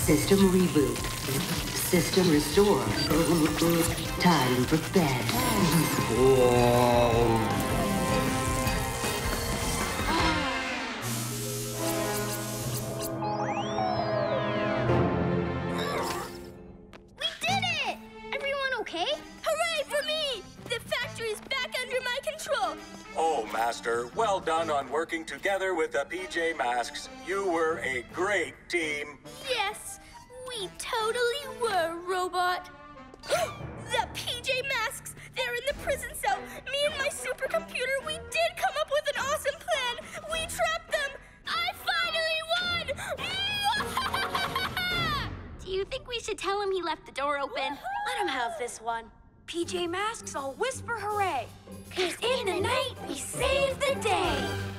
System reboot. System restore. Time for bed. We did it! Everyone okay? Hooray for me! The factory's back under my control. Oh, Master, well done on working together with the PJ Masks. You were a great team. Yes, we totally were, Robot. The PJ Masks! They're in the prison cell. Me and my supercomputer, we did come up with an awesome plan. We trapped them. I finally won! Do you think we should tell him he left the door open? Let him have this one. PJ Masks all whisper hooray. 'Cause in the night, we save the day.